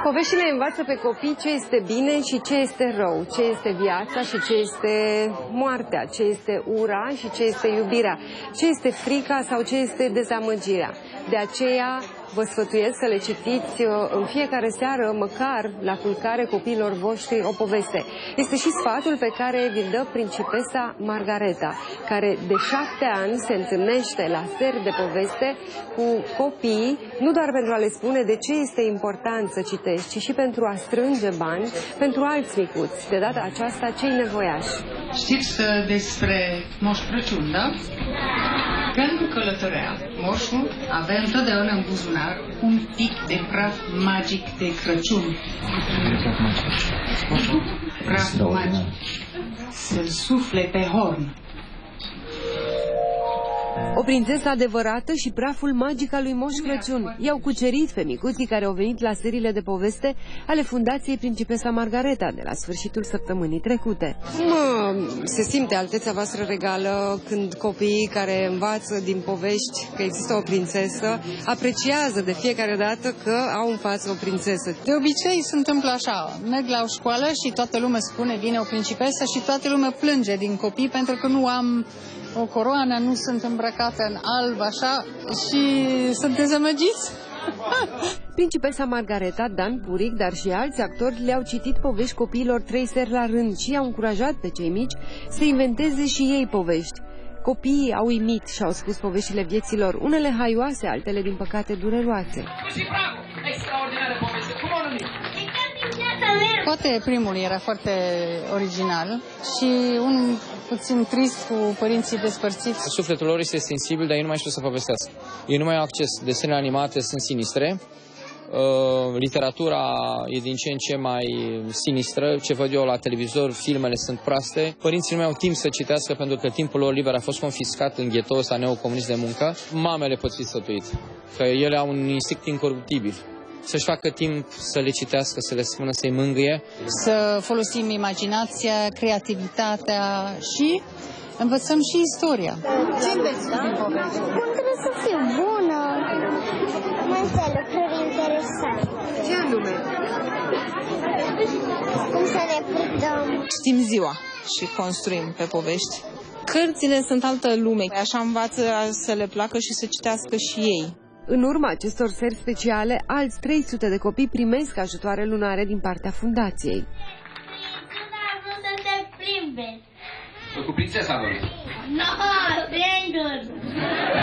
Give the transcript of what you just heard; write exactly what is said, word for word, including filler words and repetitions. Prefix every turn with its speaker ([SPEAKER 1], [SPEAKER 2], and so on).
[SPEAKER 1] Poveștile învață pe copii ce este bine și ce este rău, ce este viața și ce este moartea, ce este ura și ce este iubirea, ce este frica sau ce este dezamăgirea. De aceea vă sfătuiesc să le citiți în fiecare seară, măcar la culcare copiilor voștri, o poveste. Este și sfatul pe care vi-l dă principesa Margareta, care de șapte ani se întâlnește la seri de poveste cu copii, nu doar pentru a le spune de ce este important să citești, ci și pentru a strânge bani pentru alți micuți, de data aceasta cei nevoiași.
[SPEAKER 2] Știți despre Moș Crăciun, da? Când călătorea, moșul avea întotdeauna în buzunar un pic de praf magic de Crăciun. Praf magic. Să-l sufle pe horn.
[SPEAKER 1] O prințesă adevărată și praful magic al lui Moș Crăciun. I-au cucerit pe micuții care au venit la seriile de poveste ale Fundației Principesa Margareta de la sfârșitul săptămânii trecute. Cum se simte Alteța voastră regală când copiii care învață din povești că există o prințesă apreciază de fiecare dată că au în față o prințesă?
[SPEAKER 3] De obicei se întâmplă așa. Merg la o școală și toată lumea spune vine o principesă și toată lumea plânge din copii pentru că nu am o coroană, nu sunt îmbrăcată în alb, așa, și sunt dezamăgiți.
[SPEAKER 1] Principesa Margareta, Dan Puric, dar și alți actori le-au citit povești copiilor trei seri la rând și i-au încurajat pe cei mici să inventeze și ei povești. Copiii au imit și au spus poveștile vieților, unele haioase, altele din păcate dureroase.
[SPEAKER 3] Poate primul era foarte original și un puțin trist cu părinții despărțiți.
[SPEAKER 4] Sufletul lor este sensibil, dar ei nu mai știu să povestească. Ei nu mai au acces. Desenele animate sunt sinistre. Uh, literatura e din ce în ce mai sinistră. Ce văd eu la televizor, filmele sunt proaste. Părinții nu mai au timp să citească pentru că timpul lor liber a fost confiscat în ghetoul ăsta neocomunist de muncă. Mamele pot fi sfătuite, că ele au un instinct incoruptibil. Să-și facă timp să le citească, să le spună, să-i mângâie.
[SPEAKER 3] Să folosim imaginația, creativitatea și învățăm și istoria. Ce înveți din poveste?
[SPEAKER 5] Cum trebuie să fiu bună, multe lucruri interesante.
[SPEAKER 1] Ce anume?
[SPEAKER 5] Cum să ne purtăm.
[SPEAKER 6] Știm ziua și construim pe povești. Cărțile sunt altă lume, așa învață să le placă și să citească și ei.
[SPEAKER 1] În urma acestor seri speciale, alți trei sute de copii primesc ajutoare lunare din partea fundației.
[SPEAKER 5] Prințesa a vrut să se plimbe.
[SPEAKER 7] Cu prințesa, vă?
[SPEAKER 5] Nu, no,